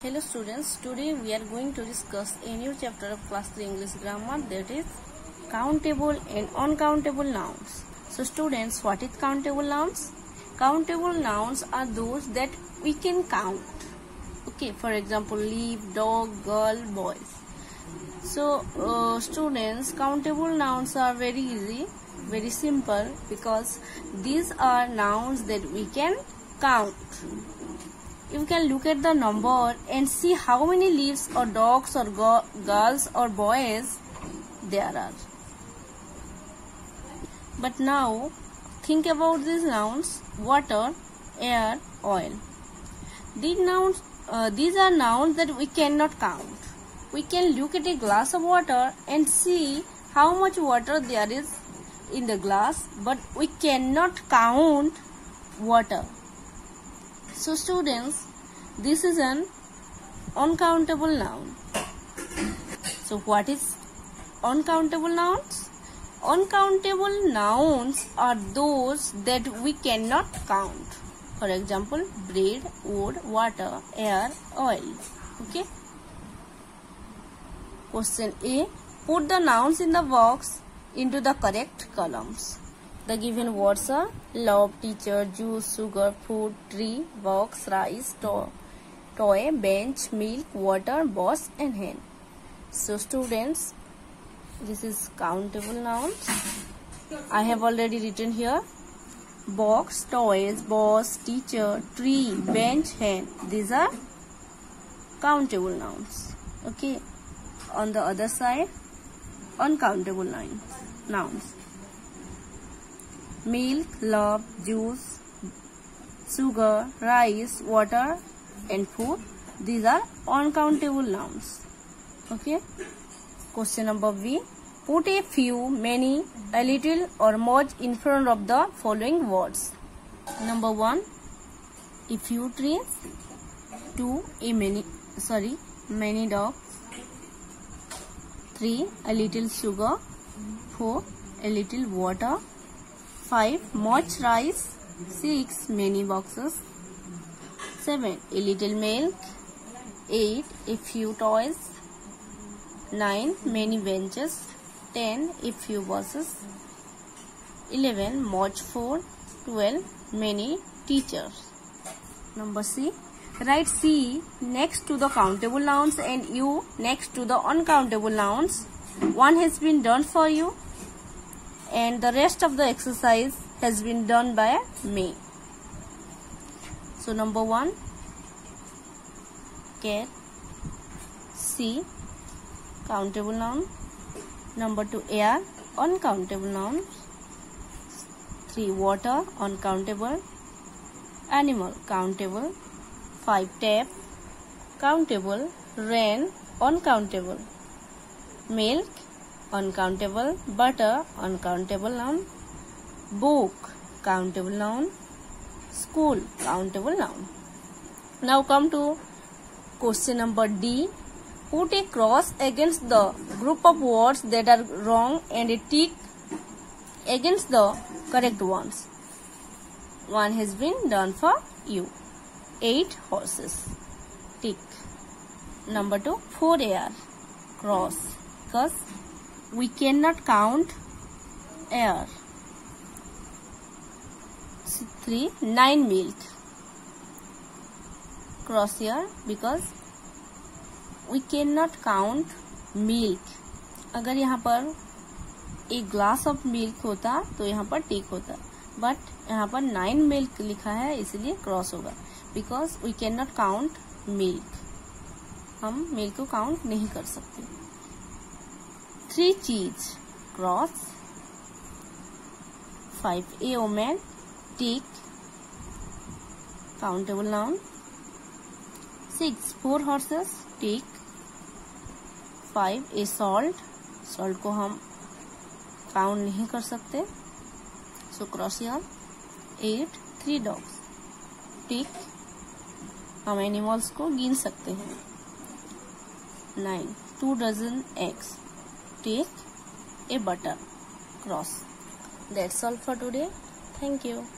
Hello students, today we are going to discuss a new chapter of class 3 English grammar, that is countable and uncountable nouns. So students, what is countable nouns? Countable nouns are those that we can count. Okay, for example, leaf, dog, girl, boys. So students, countable nouns are very easy, very simple, because these are nouns that we can count. You can look at the number and see how many leaves or dogs or girls or boys there are. But now think about these nouns: water, air, oil. These are nouns that we cannot count. We can look at a glass of water and see how much water there is in the glass, but we cannot count water. So students, this is an uncountable noun. So what is uncountable nouns? Uncountable nouns are those that we cannot count. For example, bread, wood, water, air, oil. Okay. Question A. Put the nouns in the box into the correct columns. The given words are love, teacher, juice, sugar, food, tree, box, rice, toy, bench, milk, water, boss and hen. So students, this is countable nouns. I have already written here box, toys, boss, teacher, tree, bench, hen. These are countable nouns. Okay. On the other side, uncountable nouns. Milk, love, juice, sugar, rice, water and food. These are uncountable nouns. Okay. Question number B. Put a few, many, a little or much in front of the following words. Number 1. A few trees. 2. Many dogs. 3. A little sugar. 4. A little water. 5. Much rice. 6. Many boxes. 7. A little milk. 8. A few toys. 9. Many benches. 10. A few buses. 11. Much food. 12. Many teachers. Number C. Write C next to the countable nouns and U next to the uncountable nouns. One has been done for you, and the rest of the exercise has been done by me. So number 1, cat. C, countable noun. Number 2, air, uncountable noun. 3, water, uncountable. Animal, countable. 5, tap, countable. Rain, uncountable. Milk, uncountable. Butter, uncountable noun. Book, countable noun. School, countable noun. Now come to question number D. Put a cross against the group of words that are wrong and a tick against the correct ones. One has been done for you. 8 horses. Tick. Number 2, 4 air. Cross. Because we cannot count air. 3, 9 milk. Cross here because we cannot count milk. अगर यहाँ पर एक glass of milk होता तो यहाँ पर टिक होता, but यहाँ पर 9 मिल्क लिखा है इसलिए क्रॉस होगा, because we can not count milk. हम मिल्क को काउंट नहीं कर सकते. 3 cheese. Cross. 5 a women. Tick, countable noun. 6 4 horses. Tick. 5 a salt. Salt को हम काउंट नहीं कर सकते, so cross here. 8 3 dogs. Tick, हम एनिमल्स को गिन सकते हैं. 9 2 dozen eggs. Tick, a butter. Cross. That's all for today. Thank you.